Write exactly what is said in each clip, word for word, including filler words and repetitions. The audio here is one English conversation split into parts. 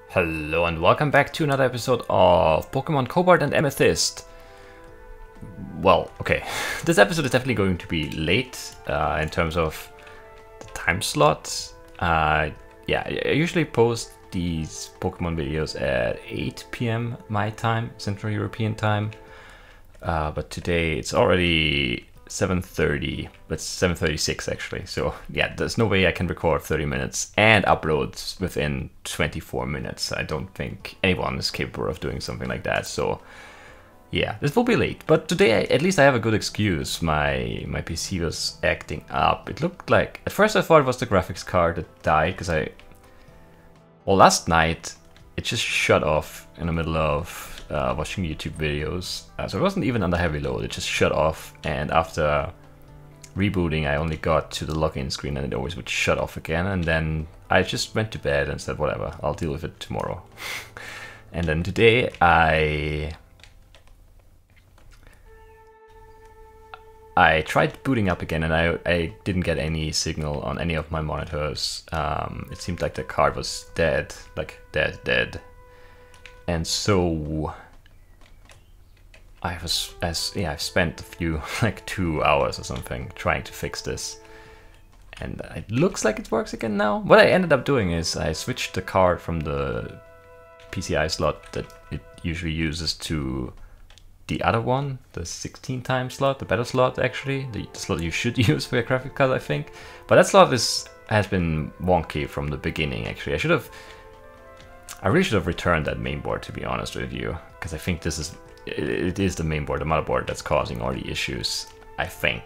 Hello and welcome back to another episode of Pokémon Cobalt and Amethyst. Well, okay, this episode is definitely going to be late uh, in terms of the time slot. Uh, yeah, I usually post these Pokemon videos at eight p m my time, Central European time. Uh, but today it's already seven thirty, but seven thirty-six actually. So yeah, there's no way I can record thirty minutes and upload within twenty-four minutes. I don't think anyone is capable of doing something like that. So yeah, this will be late. But today, at least I have a good excuse. My my P C was acting up. It looked like, at first I thought it was the graphics card that died, because I, well, last night it just shut off in the middle of Uh, watching YouTube videos, uh, so it wasn't even under heavy load, it just shut off, and after rebooting I only got to the login screen and it always would shut off again, and then I just went to bed and said whatever, I'll deal with it tomorrow. And then today I I tried booting up again, and I, I didn't get any signal on any of my monitors. Um, it seemed like the card was dead, like dead, dead. And so I was, as yeah, I've spent a few, like two hours or something, trying to fix this. And it looks like it works again now. What I ended up doing is I switched the card from the P C I slot that it usually uses to the other one, the sixteen time slot, the better slot actually, the, the slot you should use for your graphic card, I think. But that slot is has been wonky from the beginning actually. I should have I really should have returned that mainboard, to be honest with you, because I think this is, it is the mainboard, the motherboard, that's causing all the issues, I think.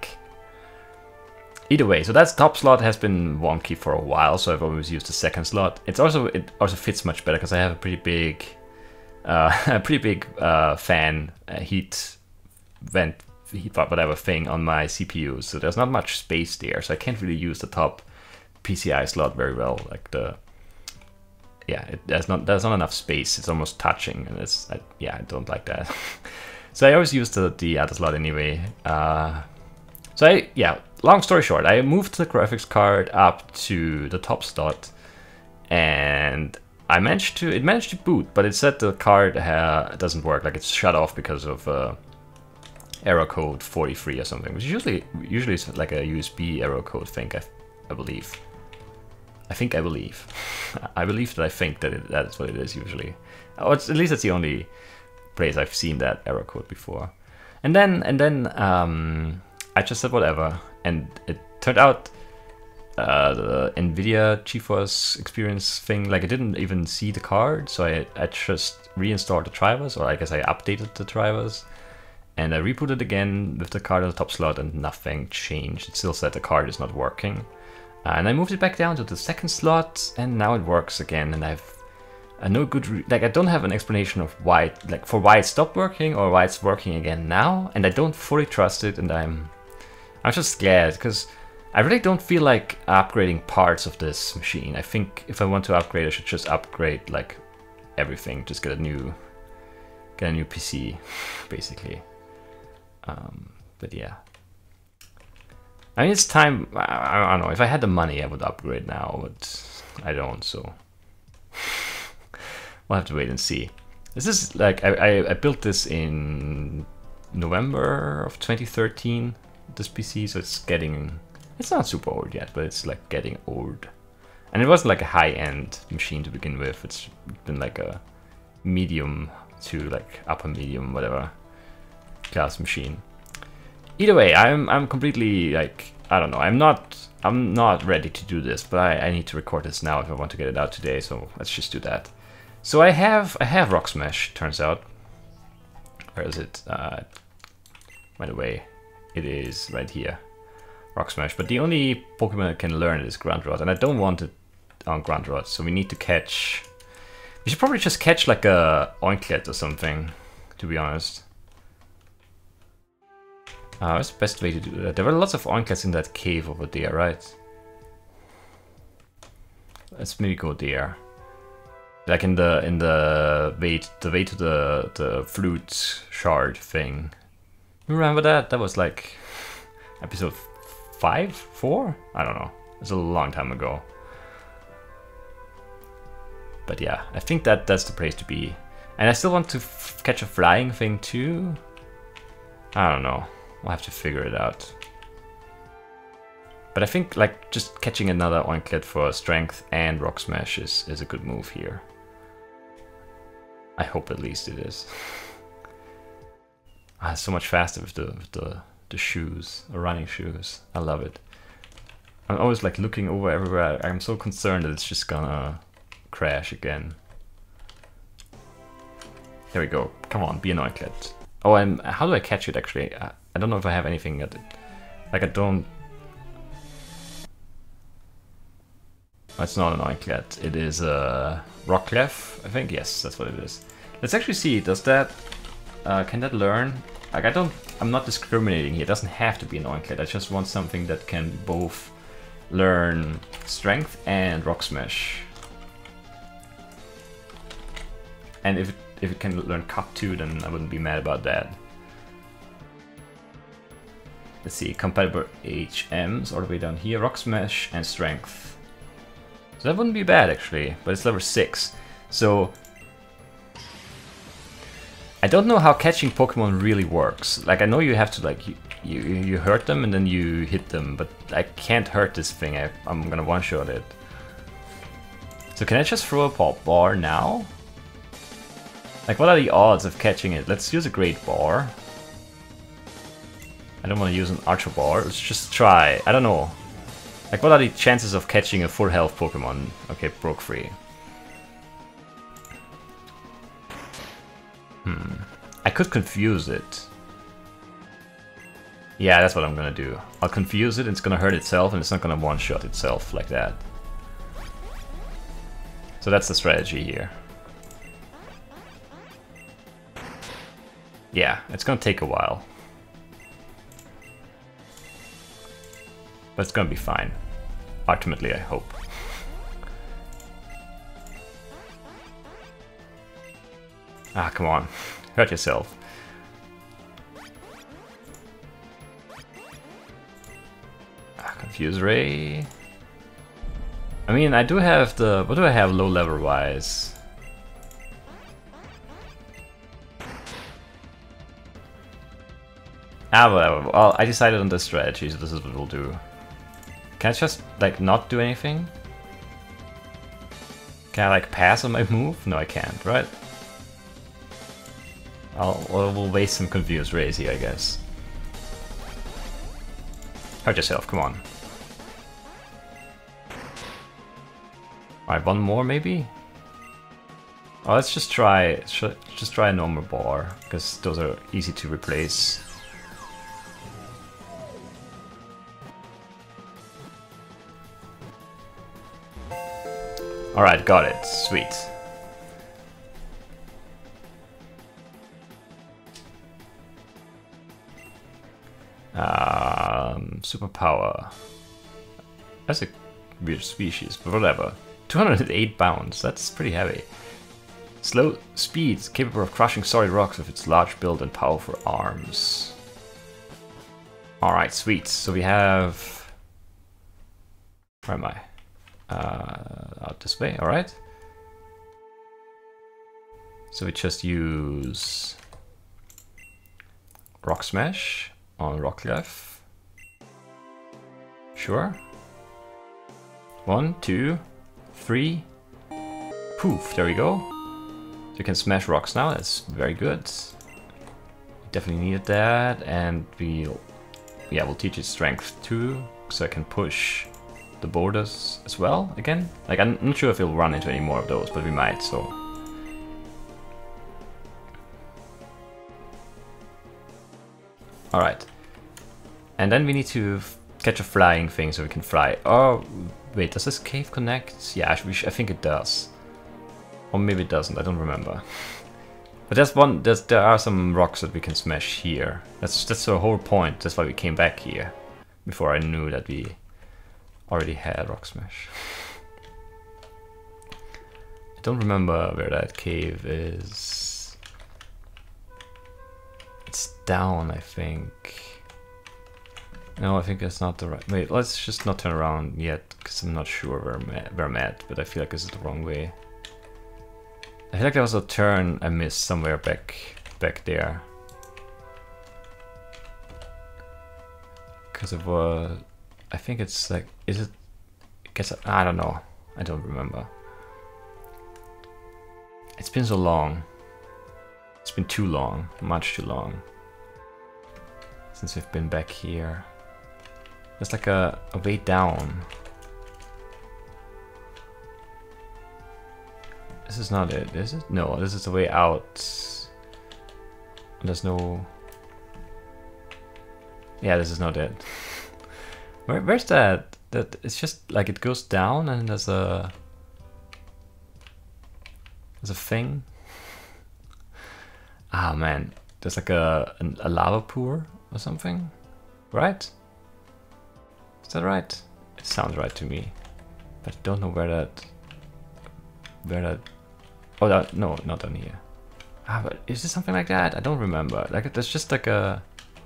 Either way, so that top slot has been wonky for a while, so I've always used the second slot. It's also, it also fits much better because I have a pretty big, uh, a pretty big uh, fan uh, heat vent, heat whatever thing on my C P U, so there's not much space there, so I can't really use the top P C I slot very well, like the. Yeah, it, there's not there's not enough space. It's almost touching, and it's I, yeah, I don't like that. So I always use the the other slot anyway. Uh, so I yeah, long story short, I moved the graphics card up to the top slot, and I managed to it managed to boot, but it said the card uh, doesn't work, like it's shut off because of uh, error code forty-three or something, which usually usually is like a U S B error code thing, I I believe. I think I believe. I believe that I think that it, that's what it is usually. Or it's, at least that's the only place I've seen that error code before. And then and then um, I just said whatever, and it turned out uh, the NVIDIA GeForce Experience thing, like I didn't even see the card, so I, I just reinstalled the drivers, or I guess I updated the drivers, and I rebooted again with the card on the top slot, and nothing changed. It still said the card is not working. And I moved it back down to the second slot, and now it works again. And I've uh, no good, re like I don't have an explanation of why, it, like for why it stopped working or why it's working again now. And I don't fully trust it, and I'm, I'm just scared because I really don't feel like upgrading parts of this machine. I think if I want to upgrade, I should just upgrade like everything, just get a new, get a new P C, basically. Um, but yeah. I mean, it's time. I, I don't know. If I had the money, I would upgrade now, but I don't. So we'll have to wait and see. This is like I, I, I built this in November of twenty thirteen. This P C, so it's getting. It's not super old yet, but it's like getting old. And it wasn't like a high-end machine to begin with. It's been like a medium to like upper medium, whatever class machine. Either way, I'm I'm completely like I don't know. I'm not I'm not ready to do this, but I, I need to record this now if I want to get it out today. So let's just do that. So I have I have Rock Smash. Turns out, where is it? Uh, by the way, it is right here, Rock Smash. But the only Pokemon that can learn it is Grandrod, and I don't want it on Grandrod. So we need to catch. We should probably just catch like a Oinklet or something, to be honest. Uh, what's the best way to do that? There were lots of Oinklets in that cave over there, right? Let's maybe go there. Like in the in the way the way to the the flute shard thing. You remember that? That was like episode five, four? I don't know. It's a long time ago. But yeah, I think that that's the place to be. And I still want to f catch a flying thing too. I don't know. We'll have to figure it out. But I think like just catching another Oinklet for strength and Rock Smash is, is a good move here. I hope at least it is. Ah, it's so much faster with the with the, the shoes, the running shoes. I love it. I'm always like looking over everywhere. I'm so concerned that it's just gonna crash again. There we go. Come on, be an Oinklet. Oh, and how do I catch it actually? I, I don't know if I have anything at it. Like I don't. Oh, it's not an Oinklet. It is a Rockclef, I think. Yes, that's what it is. Let's actually see. Does that? Uh, can that learn? Like I don't. I'm not discriminating here. It doesn't have to be an Oinklet. I just want something that can both learn Strength and Rock Smash. And if it, if it can learn Cut too, then I wouldn't be mad about that. Let's see. Compatible H Ms all the way down here. Rock Smash and Strength. So that wouldn't be bad actually, but it's level six. So I don't know how catching Pokemon really works. Like I know you have to like you you, you hurt them and then you hit them, but I can't hurt this thing. I, I'm gonna one-shot it. So can I just throw a pop bar now? Like what are the odds of catching it? Let's use a Great Bar. I don't want to use an Ultra Bar. Let's just try. I don't know. Like, what are the chances of catching a full health Pokemon? Okay, broke free. Hmm. I could confuse it. Yeah, that's what I'm gonna do. I'll confuse it, and it's gonna hurt itself, and it's not gonna one-shot itself like that. So that's the strategy here. Yeah, it's gonna take a while. But it's gonna be fine. Ultimately, I hope. Ah, come on. Hurt yourself. Ah, Confuse Ray. I mean, I do have the... What do I have low level wise? Ah, whatever. Well, I decided on this strategy, so this is what we'll do. Can I just, like, not do anything? Can I, like, pass on my move? No, I can't, right? I'll, well, we'll waste some Confused Rays here, I guess. Hurt yourself, come on. Alright, one more, maybe? Oh, let's just try, just try a normal bar, because those are easy to replace. Alright, got it. Sweet. Um, superpower. That's a weird species, but whatever. two hundred eight bounds, that's pretty heavy. Slow speed, capable of crushing solid rocks with its large build and powerful arms. Alright, sweet. So we have... Where am I? Uh, out this way, alright. So we just use Rock Smash on Rockclef. Sure. One, two, three. Poof, there we go. So you can smash rocks now, that's very good. Definitely needed that, and we'll, yeah, we'll teach it strength too, so I can push the borders as well again. Like, I'm not sure if we'll run into any more of those, but we might, so. Alright. And then we need to catch a flying thing so we can fly. Oh, wait, does this cave connect? Yeah, I, I think it does. Or maybe it doesn't, I don't remember. But there's one, there's, there are some rocks that we can smash here. That's, that's the whole point, that's why we came back here. Before I knew that we already had Rock Smash. I don't remember where that cave is. It's down, I think. No, I think that's not the right... Wait, let's just not turn around yet, because I'm not sure where I'm, at, where I'm at, but I feel like this is the wrong way. I feel like there was a turn I missed somewhere back back there. Because it was, I think it's like, is it, I guess, I don't know. I don't remember. It's been so long. It's been too long, much too long. Since we've been back here. There's like a, a way down. This is not it, is it? No, this is the way out. There's no... Yeah, this is not it. Where, where's that? That it's just like it goes down and there's a... There's a thing. Ah man, there's like a, a, a lava pool or something, right? Is that right? It sounds right to me, but I don't know where that, where that, oh that, no, not down here. Ah, but is this something like that? I don't remember. Like there's just like a,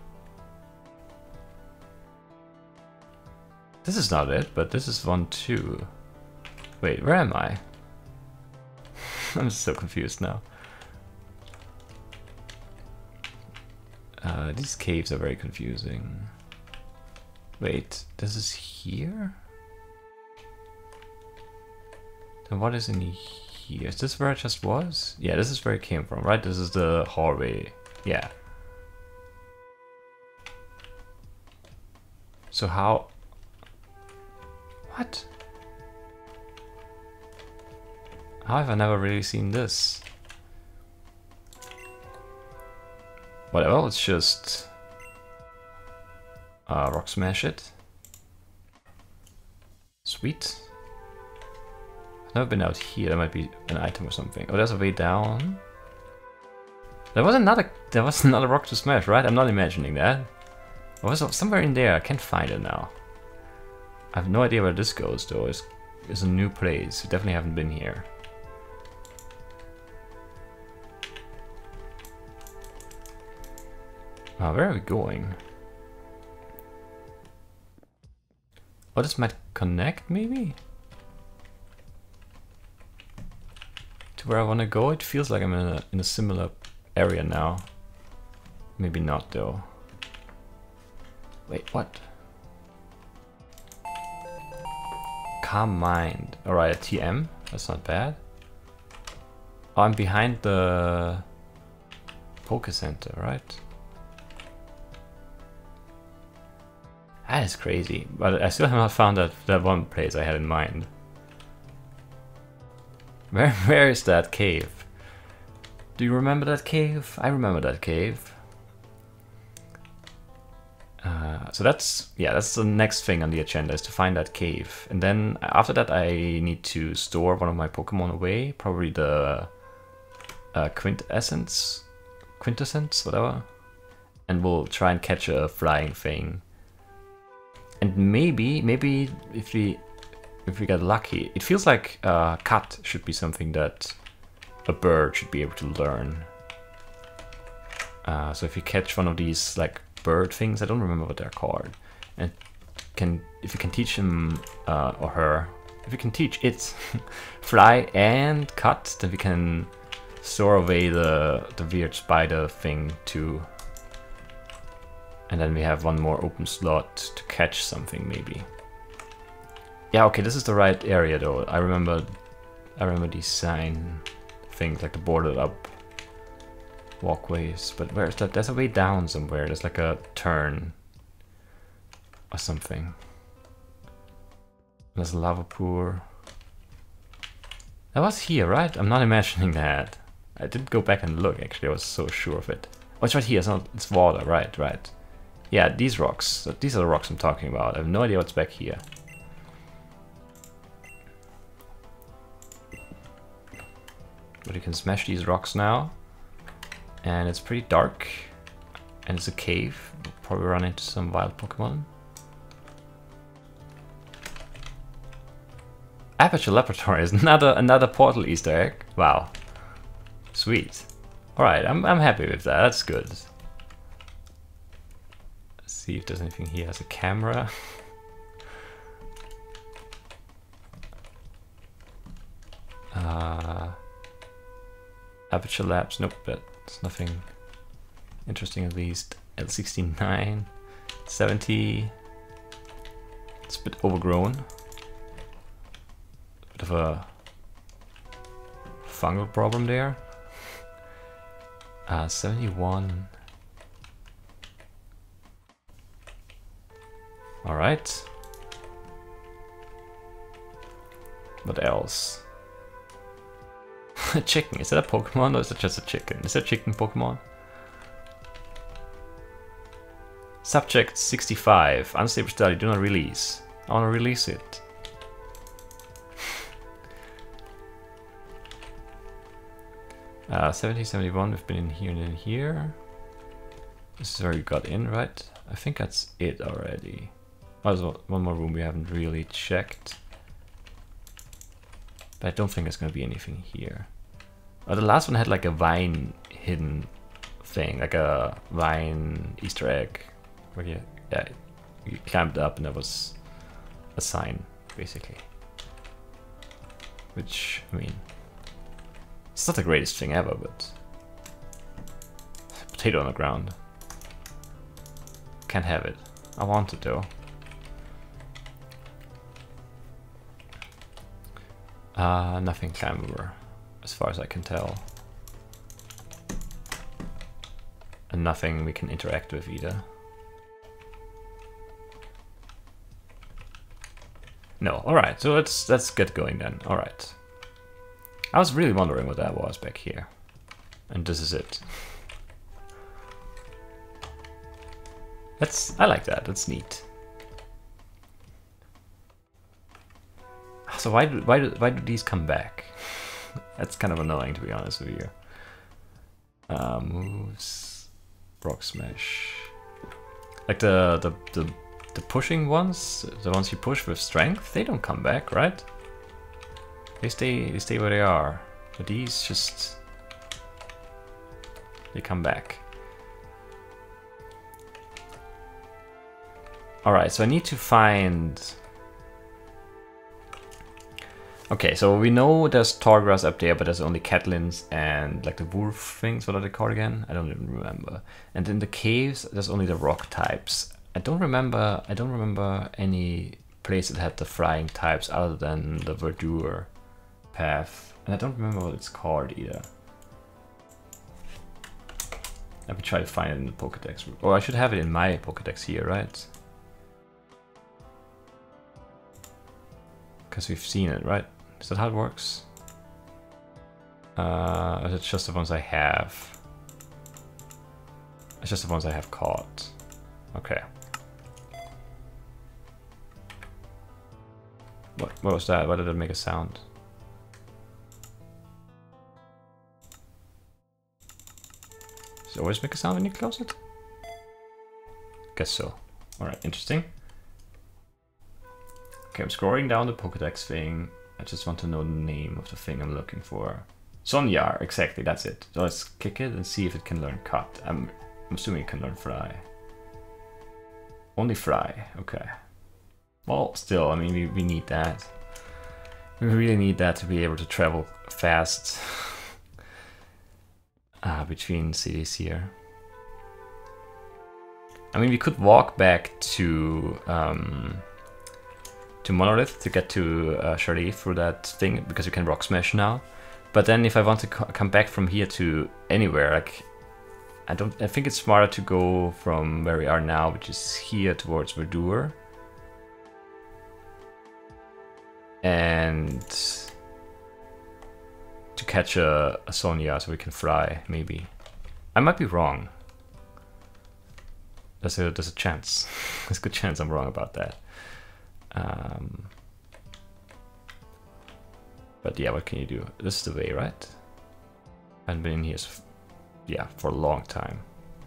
this is not it, but this is one too. Wait, where am I? I'm so confused now. Uh, these caves are very confusing. Wait, this is here? Then what is in here? Is this where it just was? Yeah, this is where it came from, right? This is the hallway. Yeah. So how... What? How have I never really seen this? Whatever, let's just uh, rock smash it. Sweet. I've never been out here. There might be an item or something. Oh, there's a way down. There was another. There was another rock to smash, right? I'm not imagining that. It was somewhere in there. I can't find it now. I have no idea where this goes though. It's, it's a new place. We definitely haven't been here. Oh, where are we going? Oh, this might connect, maybe? To where I want to go? It feels like I'm in a, in a similar area now. Maybe not, though. Wait, what? Calm mind. Alright, a T M. That's not bad. Oh, I'm behind the Poké Center, right? That is crazy, but I still have not found that, that one place I had in mind. Where, where is that cave? Do you remember that cave? I remember that cave. Uh, so that's, yeah, that's the next thing on the agenda, is to find that cave. And then after that I need to store one of my Pokemon away, probably the uh, Quintessence, Quintessence, whatever. And we'll try and catch a flying thing. And maybe, maybe if we if we get lucky, it feels like uh, cut should be something that a bird should be able to learn. Uh, so if you catch one of these like bird things, I don't remember what they're called, and can if you can teach him uh, or her, if you can teach it fly and cut, then we can store away the the weird spider thing too. And then we have one more open slot to catch something, maybe. Yeah, okay, this is the right area though. I remember, I remember these sign things, like the boarded up walkways. But where is that? There's a way down somewhere. There's like a turn or something. There's a lava pool. That was here, right? I'm not imagining that. I didn't go back and look. Actually, I was so sure of it. Oh, it's right here. It's not. It's water. Right, right. Yeah, these rocks. These are the rocks I'm talking about. I have no idea what's back here. But you can smash these rocks now. And it's pretty dark. And it's a cave. We'll probably run into some wild Pokemon. Aperture Laboratory is another another portal Easter egg. Wow. Sweet. Alright, I'm I'm happy with that. That's good. See if there's anything here. Has a camera. uh, Aperture Labs, nope, that's nothing interesting at least. L sixty-nine, seventy, it's a bit overgrown. Bit of a fungal problem there. Uh, seventy-one. Alright. What else? A chicken. Is that a Pokemon or is it just a chicken? Is that a chicken Pokemon? Subject sixty-five. Unstable study. Do not release. I want to release it. uh, seventy, seventy-one. We've been in here and in here. This is where we got in, right? I think that's it already. Oh, there's one more room we haven't really checked. But I don't think there's going to be anything here. Oh, the last one had like a vine hidden thing, like a vine Easter egg. Where you, yeah, you climbed up and there was a sign, basically. Which, I mean, it's not the greatest thing ever, but... Potato on the ground. Can't have it. I want it though. Uh, nothing climbable, as far as I can tell. And nothing we can interact with either. No, alright, so let's let's get going then. Alright. I was really wondering what that was back here. And this is it. That's I like that, that's neat. So why do why do why do these come back? That's kind of annoying, to be honest with you. Uh, moves, rock smash. Like the the the the pushing ones, the ones you push with strength, they don't come back, right? They stay they stay where they are. But these just they come back. All right, so I need to find. Okay, so we know there's Targrass up there, but there's only Catlins and like the wolf things. What are they called again? I don't even remember. And in the caves, there's only the rock types. I don't remember. I don't remember any place that had the flying types other than the Verdure path, and I don't remember what it's called either. Let me try to find it in the Pokédex. Or I should have it in my Pokédex here, right? Because we've seen it, right? Is that how it works? Uh, is it just the ones I have? It's just the ones I have caught. Okay. What, what was that? Why did it make a sound? Does it always make a sound when you close it? Guess so. Alright, interesting. Okay, I'm scrolling down the Pokédex thing. I just want to know the name of the thing I'm looking for. Sonyar, exactly, that's it. So let's kick it and see if it can learn Cut. I'm, I'm assuming it can learn Fly. Only Fly, okay. Well, still, I mean, we, we need that. We really need that to be able to travel fast uh, between cities here. I mean, we could walk back to... Um, to Monolith to get to uh, Sharif through that thing, because you can rock smash now. But then if I want to co come back from here to anywhere, like I don't, I think it's smarter to go from where we are now, which is here towards Verdure, and to catch a, a Sonya so we can fly. Maybe I might be wrong. There's a there's a chance. There's a good chance I'm wrong about that. Um, but yeah, what can you do? This is the way, right? I haven't been in here, yeah, for a long time.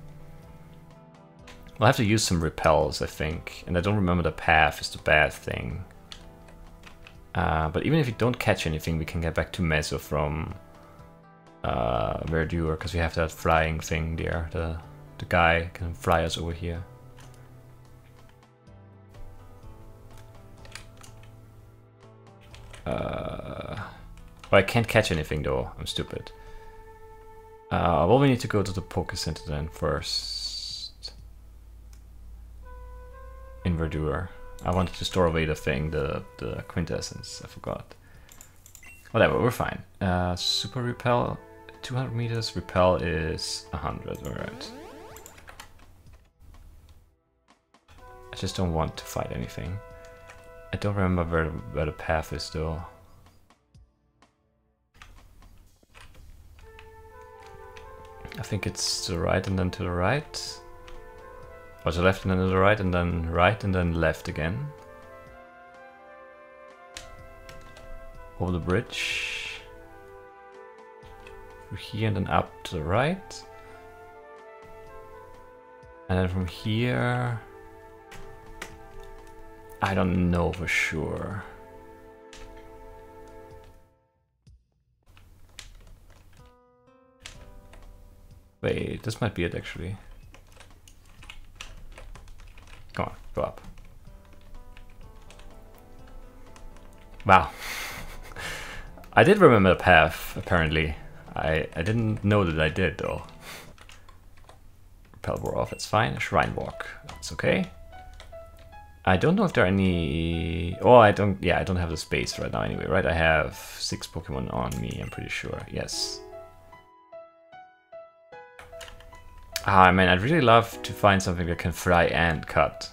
I'll have to use some repels, I think, and I don't remember the path is the bad thing. Uh, but even if we don't catch anything, we can get back to Meso from uh, Verdure, because we have that flying thing there. The the guy can fly us over here. Uh, well, I can't catch anything though. I'm stupid. Uh, well, we need to go to the Poké Center then first. In Verdure. I wanted to store away the thing, the, the quintessence. I forgot. Whatever, we're fine. Uh, super repel, two hundred meters. Repel is one hundred, alright. I just don't want to fight anything. I don't remember where, where the path is though. I think it's to the right and then to the right. Or to the left and then to the right and then right and then left again. Over the bridge. Through here and then up to the right. And then from here... I don't know for sure. Wait, this might be it actually. Come on, go up. Wow. I did remember the path, apparently. I, I didn't know that I did though. Repel wore off, that's fine. Shrine walk, that's okay. I don't know if there are any... Oh, I don't... Yeah, I don't have the space right now anyway, right? I have six Pokemon on me, I'm pretty sure. Yes. Ah, man, I'd really love to find something that can fry and cut.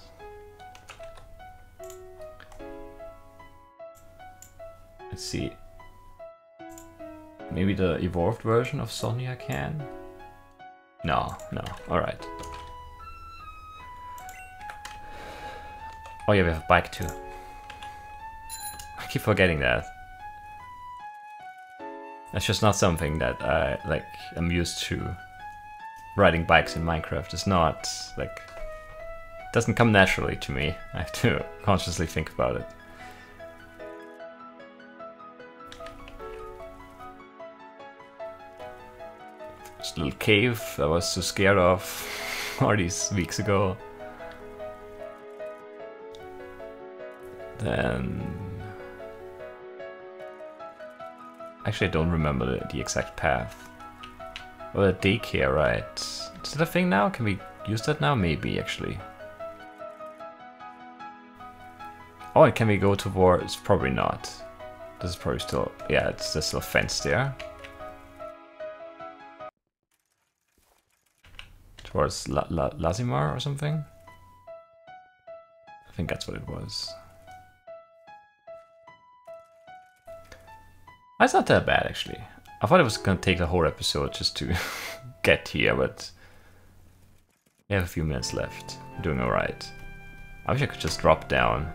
Let's see. Maybe the evolved version of Sonia can? No, no, alright. Oh yeah, we have a bike too. I keep forgetting that. That's just not something that I, like, I'm used to. Riding bikes in Minecraft is not, like, it doesn't come naturally to me. I have to consciously think about it. This little cave I was so scared of all these weeks ago. Then... Actually, I don't remember the, the exact path. Well, the daycare, right? Is that a thing now? Can we use that now? Maybe, actually. Oh, and can we go towards... Probably not. This is probably still... Yeah, it's just still a fence there. Towards La La Lazimar or something? I think that's what it was. That's not that bad, actually. I thought it was gonna take the whole episode just to get here, but we have a few minutes left. I'm doing alright. I wish I could just drop down.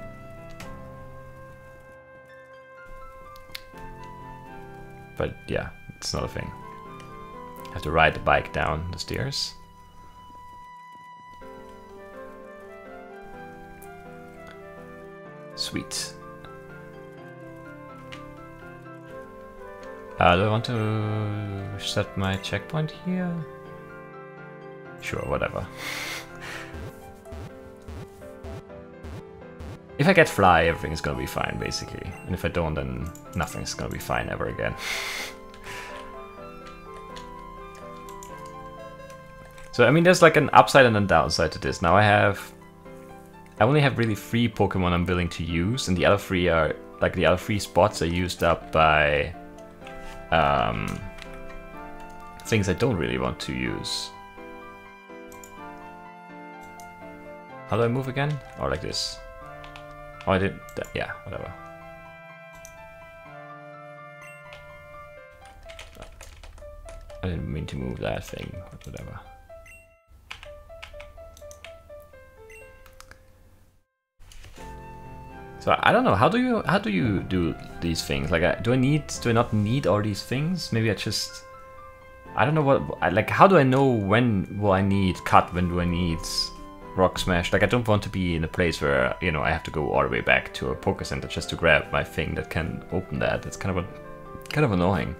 But yeah, it's not a thing. I have to ride the bike down the stairs. Sweet. Uh, do I want to set my checkpoint here? Sure, whatever. If I get fly, everything is gonna be fine, basically. And if I don't, then nothing's gonna be fine ever again. So, I mean, there's like an upside and a downside to this. Now I have... I only have really three Pokemon I'm willing to use, and the other three are... Like, the other three spots are used up by... Um, things I don't really want to use. How do I move again? Or like this? Oh, I did that. Yeah, whatever. I didn't mean to move that thing, but whatever. So I don't know. How do you how do you do these things? Like, I, do I need do I not need all these things? Maybe I just I don't know what I, like. How do I know when will I need cut? When do I need rock smash? Like, I don't want to be in a place where, you know, I have to go all the way back to a Poké Center just to grab my thing that can open that. That's kind of a kind of annoying.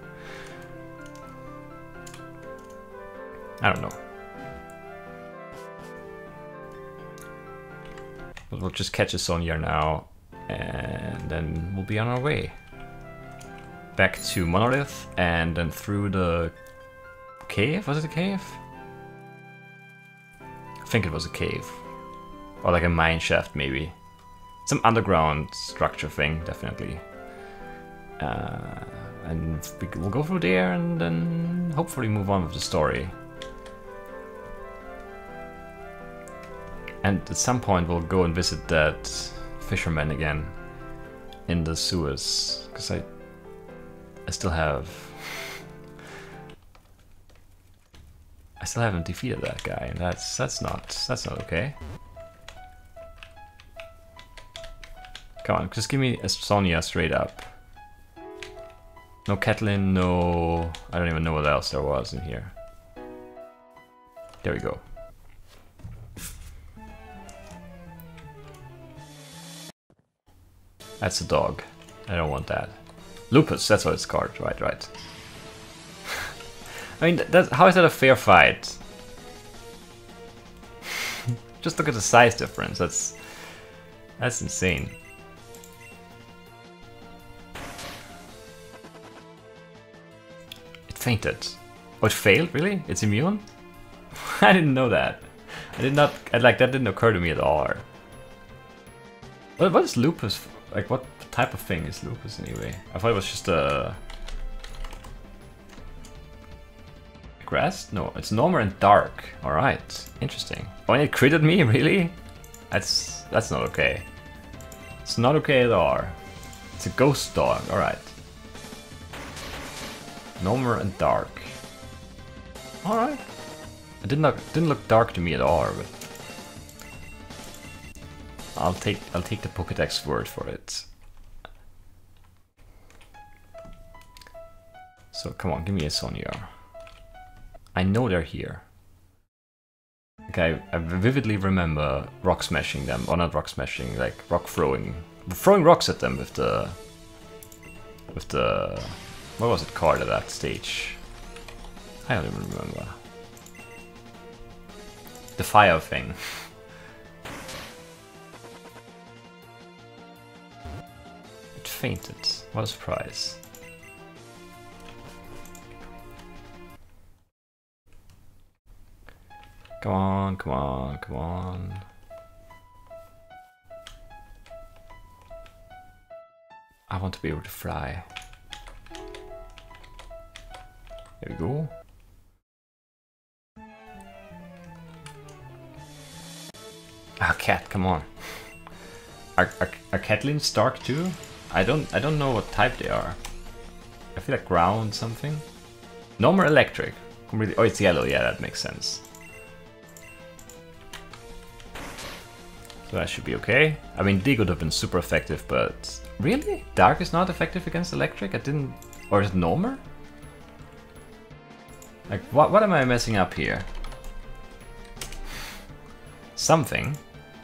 I don't know. But we'll just catch a Sonia now. And then we'll be on our way back to Monolith, and then through the cave? Was it a cave? I think it was a cave. Or like a mine shaft, maybe. Some underground structure thing, definitely. Uh, and we'll go through there and then hopefully move on with the story. And at some point we'll go and visit that fisherman again in the sewers, because I, I still have, I still haven't defeated that guy, and that's that's not that's not okay. Come on, just give me a Sonia straight up. No Catelyn, no, I don't even know what else there was in here. There we go. That's a dog. I don't want that. Lupus, that's what it's called. Right, right. I mean, that's, how is that a fair fight? Just look at the size difference. That's that's insane. It fainted. Oh, it failed? Really? It's immune? I didn't know that. I did not. I, like that didn't occur to me at all. What what is lupus? Like, what type of thing is lupus anyway? I thought it was just a grass? No, it's normal and dark. All right, interesting. Oh, and it critted me, really? That's that's not okay. It's not okay at all. It's a ghost dog. All right. Normal and dark. All right. It didn't look didn't look dark to me at all, but I'll take I'll take the Pokédex word for it. So come on, give me a Sonia. I know they're here. Okay, I vividly remember rock smashing them, or not rock smashing, like rock throwing, throwing rocks at them with the with the what was it called at that stage? I don't even remember. The fire thing. Fainted. What a surprise. Come on, come on, come on. I want to be able to fly. There we go. Ah, cat, come on. Are, are, are Catelyn's dark too? I don't I don't know what type they are. I feel like ground something. Normal electric. Completely. Oh, it's yellow. Yeah, that makes sense. So that should be okay. I mean, D would have been super effective, but really, dark is not effective against electric. I didn't, or is it normal? Like, what what am I messing up here? Something.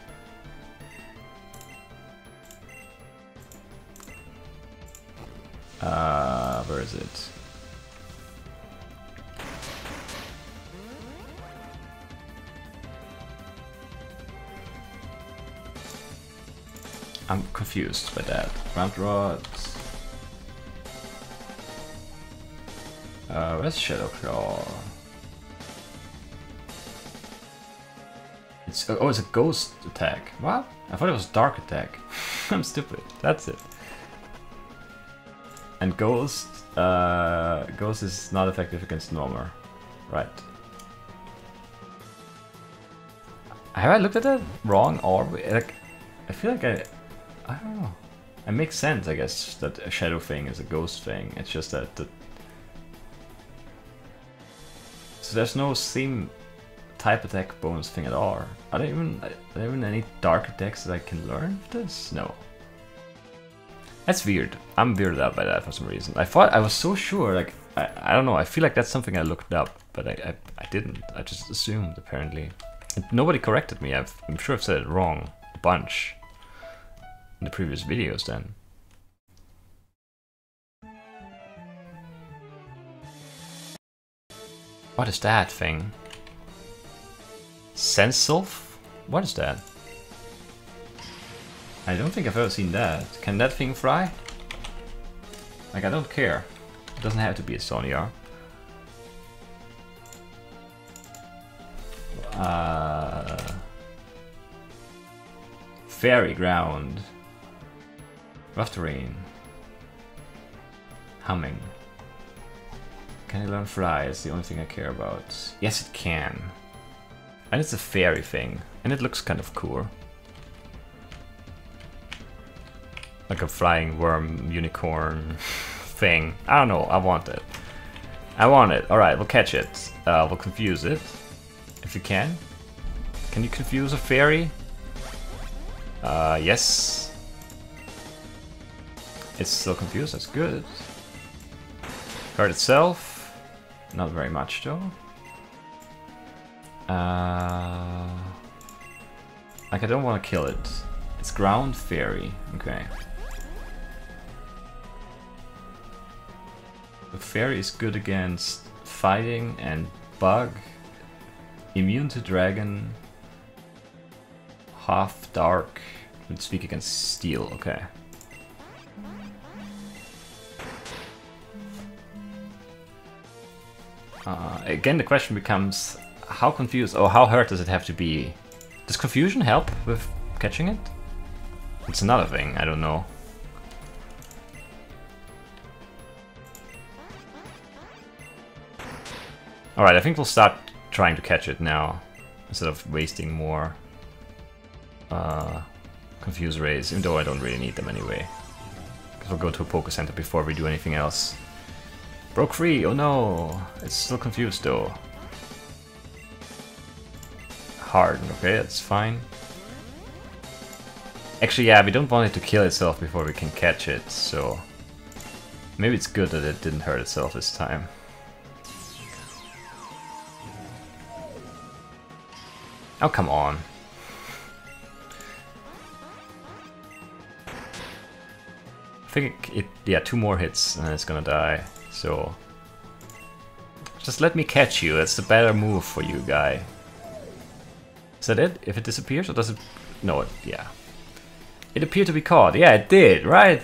Uh, where is it? I'm confused by that. Round rods. Uh, where's Shadow Claw? It's oh, it's a ghost attack. What? I thought it was dark attack. I'm stupid. That's it. And Ghost, uh, Ghost is not effective against Normal, right? Have I looked at that wrong or like? I feel like I, I don't know. It makes sense, I guess, that a shadow thing is a ghost thing. It's just that the so there's no same type attack bonus thing at all. Are there even are there even any dark attacks that I can learn with this? No. That's weird. I'm weirded out by that for some reason. I thought I was so sure, like, I, I don't know, I feel like that's something I looked up, but I, I, I didn't. I just assumed, apparently. And nobody corrected me. I've, I'm sure I've said it wrong a bunch in the previous videos then. What is that thing? Senself? What is that? I don't think I've ever seen that. Can that thing fly? Like, I don't care. It doesn't have to be a Sonia. Uh, fairy ground. Rough terrain. Humming. Can I learn fly? It's the only thing I care about. Yes, it can. And it's a fairy thing. And it looks kind of cool. Like a flying worm unicorn thing. I don't know, I want it. I want it. Alright, we'll catch it. Uh, we'll confuse it. If you can. Can you confuse a fairy? Uh, yes. It's still confused, that's good. Card itself. Not very much though. Uh, like I don't want to kill it. It's ground fairy. Okay. The fairy is good against fighting and bug. Immune to dragon. Half dark. Would speak against steel. Okay. Uh, again, the question becomes: how confused? Oh, how hurt does it have to be? Does confusion help with catching it? It's another thing. I don't know. Alright, I think we'll start trying to catch it now, instead of wasting more uh, confuse rays, even though I don't really need them anyway. Because we'll go to a Poké Center before we do anything else. Broke free, oh no! It's still confused though. Hard, okay, that's fine. Actually, yeah, we don't want it to kill itself before we can catch it, so... maybe it's good that it didn't hurt itself this time. Oh, come on. I think it, yeah, two more hits and it's gonna die, so... just let me catch you, that's the better move for you, guy. Is that it? If it disappears, or does it... no, it, yeah. It appeared to be caught, yeah, it did, right?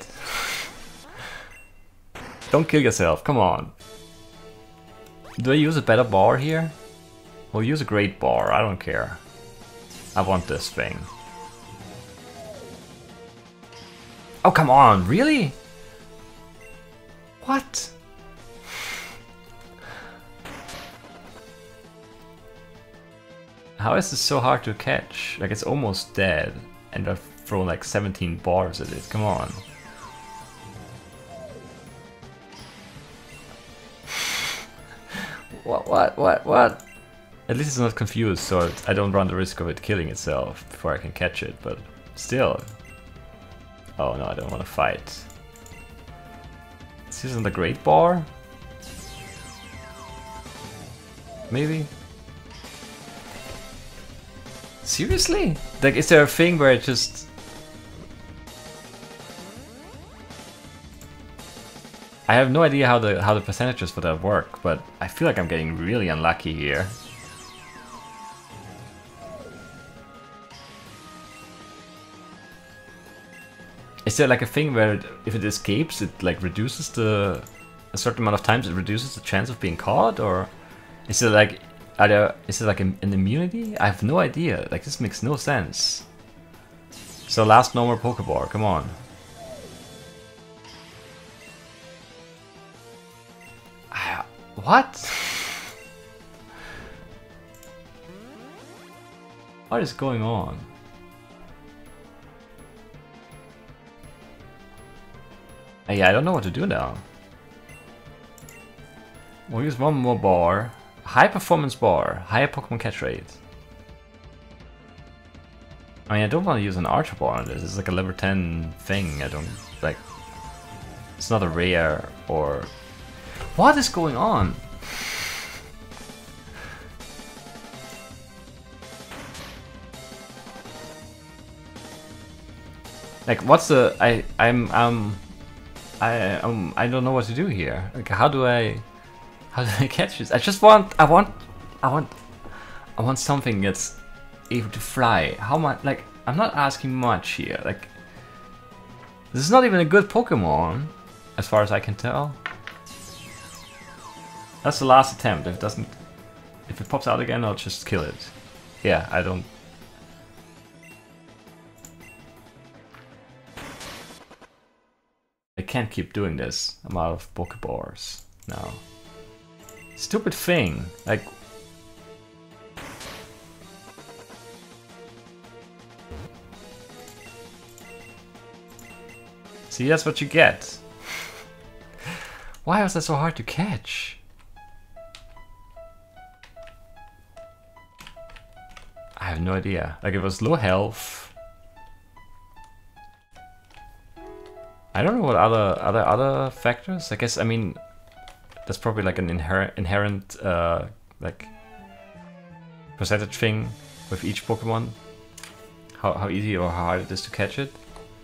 Don't kill yourself, come on. Do I use a better bar here? We'll use a great bar, I don't care. I want this thing. Oh, come on, really? What? How is this so hard to catch? Like, it's almost dead, and I've thrown like seventeen bars at it, come on. What, what, what, what? At least it's not confused, so I don't run the risk of it killing itself before I can catch it, but still. Oh no, I don't want to fight. This isn't the great bar? Maybe? Seriously? Like, is there a thing where it just... I have no idea how the how the percentages for that work, but I feel like I'm getting really unlucky here. Is there like a thing where it, if it escapes, it like reduces the a certain amount of times it reduces the chance of being caught, or is it like are there is it like an, an immunity? I have no idea. Like, this makes no sense. So last normal Pokeball, come on. I, what? What is going on? Uh, yeah, I don't know what to do now. We'll use one more bar. High performance bar. Higher Pokemon catch rate. I mean, I don't want to use an Archer bar on this. It's like a level ten thing. I don't, like... It's not a rare or... What is going on? Like, what's the... I... I'm... um. I um I don't know what to do here. Like, how do I how do I catch this? I just want I want I want I want something that's able to fly. How much? Like, I'm not asking much here. Like, this is not even a good Pokemon, as far as I can tell. That's the last attempt. If it doesn't, if it pops out again, I'll just kill it. yeah, I don't... I can't keep doing this. I'm out of Pokeballs now. Stupid thing. Like... See, that's what you get. Why was that so hard to catch? I have no idea. Like, it was low health. I don't know what other other other factors. I guess I mean that's probably like an inherent inherent uh, like percentage thing with each Pokemon. How how easy or how hard it is to catch it.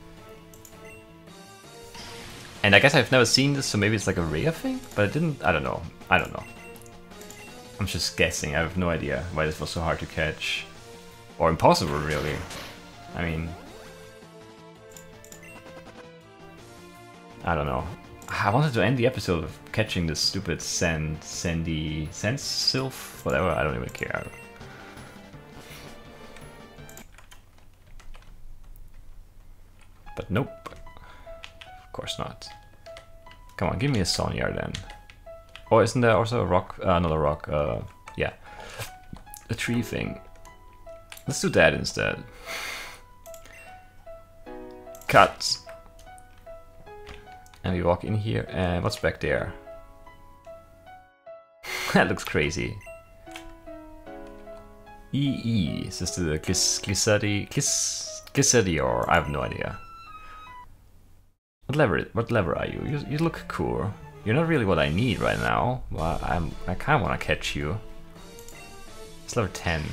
And I guess I've never seen this, so maybe it's like a rare thing, but I didn't. I don't know. I don't know. I'm just guessing. I have no idea why this was so hard to catch, or impossible, really. I mean. I don't know. I wanted to end the episode of catching this stupid sand, sandy, sand sylph, whatever. I don't even care. But nope. Of course not. Come on, give me a Sonyar then. Oh, isn't there also a rock? Uh, another rock. Uh, yeah, a tree thing. Let's do that instead. Cut. And we walk in here, and what's back there? That looks crazy. E E, is this the Glissadi, Gliss, Glissadior? I have no idea. What level? What level are you? You, you look cool. You're not really what I need right now. Well, I'm. I kind of want to catch you. It's level ten.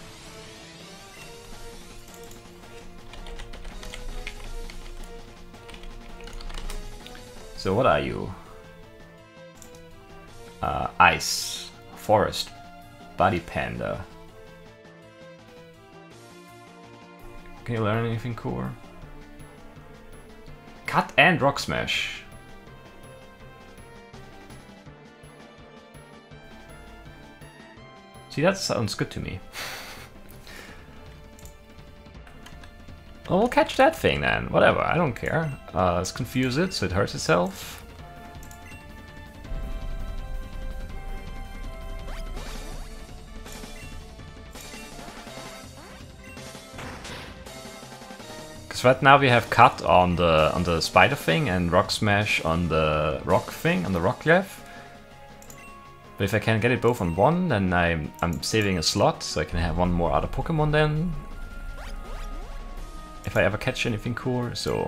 So what are you? Uh, ice, forest, body panda. Can you learn anything cool? Cut and rock smash. See, that sounds good to me. Well, we'll catch that thing then. Whatever, I don't care. Uh, let's confuse it so it hurts itself. Because right now we have Cut on the on the spider thing and Rock Smash on the rock thing, on the rock clef. But if I can get it both on one, then I'm I'm saving a slot so I can have one more other Pokemon then. If I ever catch anything cool, so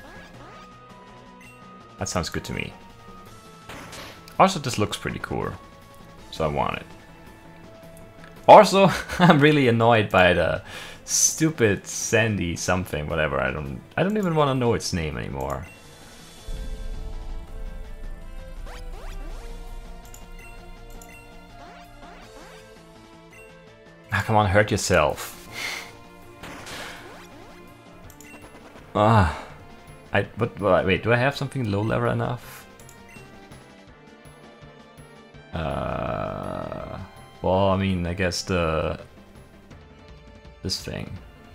that sounds good to me. Also, this looks pretty cool, so I want it. Also, I'm really annoyed by the stupid sandy something, whatever. I don't, I don't even want to know its name anymore. Ah, come on, hurt yourself. Ah, I but wait, do I have something low level enough? Uh, well, I mean, I guess the this thing.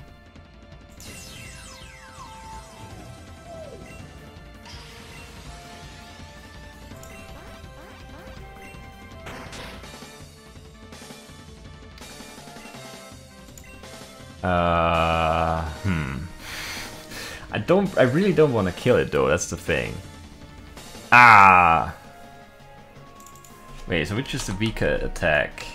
Uh, hmm. I don't. I really don't want to kill it though. That's the thing. Ah. Wait. So which is the weaker attack?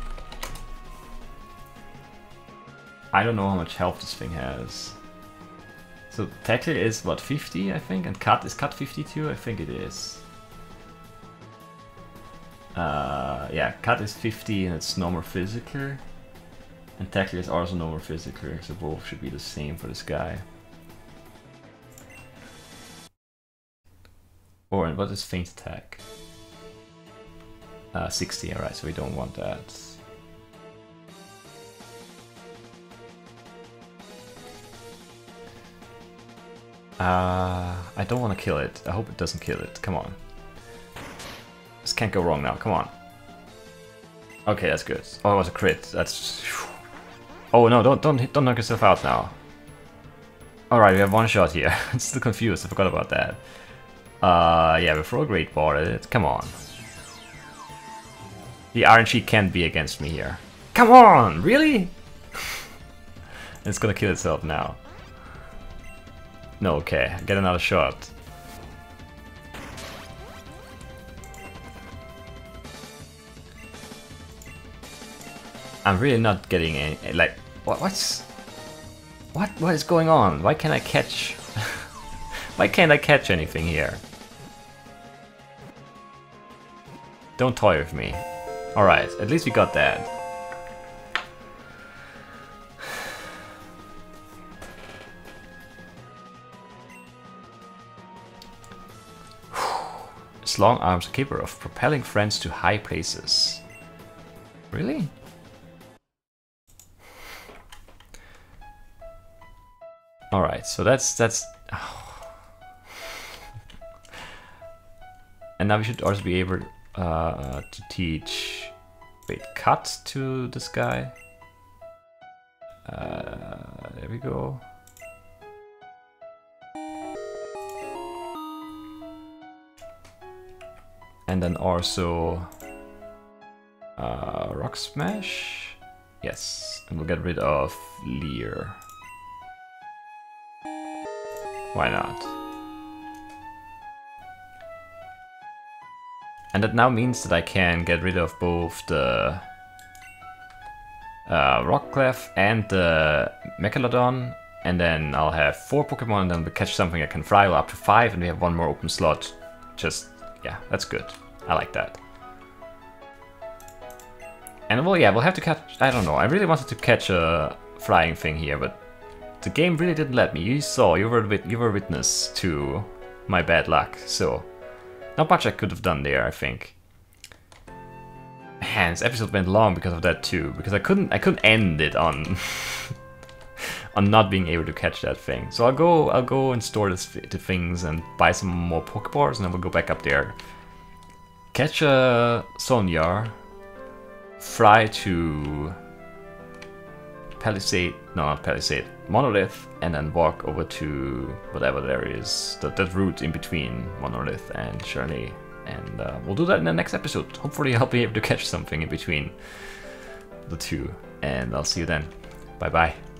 I don't know how much health this thing has. So Tackle is what, fifty, I think, and Cut is Cut fifty-two. I think it is. Uh, yeah, Cut is fifty and it's normal physical, and Tackle is also normal physical. So both should be the same for this guy. Or and what is Feint Attack? Uh, sixty, alright, so we don't want that. Uh, I don't want to kill it. I hope it doesn't kill it. Come on. This can't go wrong now. Come on. Okay, that's good. Oh, it was a crit. That's... Whew. Oh no, don't don't don't knock yourself out now. Alright, we have one shot here. I'm still confused, I forgot about that. Uh, yeah, we throw a Great Ball at it. Come on. The R N G can't be against me here. Come on! Really? It's gonna kill itself now. No, okay. Get another shot. I'm really not getting any... Like, what, what's... What, what is going on? Why can't I catch... Why can't I catch anything here? Don't toy with me. Alright, at least we got that. Its long arms are capable of propelling friends to high places. Really? Alright, so that's... that's. Oh. And now we should also be able uh, to teach... Wait, cut to this guy. Uh, there we go. And then also uh, Rock Smash. Yes, and we'll get rid of Leer. Why not? And that now means that I can get rid of both the uh, Rockclef and the Mechalodon, and then I'll have four Pokemon, and then we'll catch something that can fly, well, up to five, and we have one more open slot. Just, yeah, that's good. I like that. And well, yeah, we'll have to catch, I don't know, I really wanted to catch a flying thing here, but the game really didn't let me. You saw, you were, you were witness to my bad luck, so not much I could have done there, I think. Man, this episode went long because of that too, because I couldn't, I couldn't end it on, on not being able to catch that thing. So I'll go, I'll go and store this, the things and buy some more Pokeballs, and then we'll go back up there, catch a Sonyar, fly to Palisade, no, not Palisade, Monolith, and then walk over to whatever there is, that, that route in between Monolith and Shirley. And uh, we'll do that in the next episode. Hopefully I'll be able to catch something in between the two. And I'll see you then. Bye bye.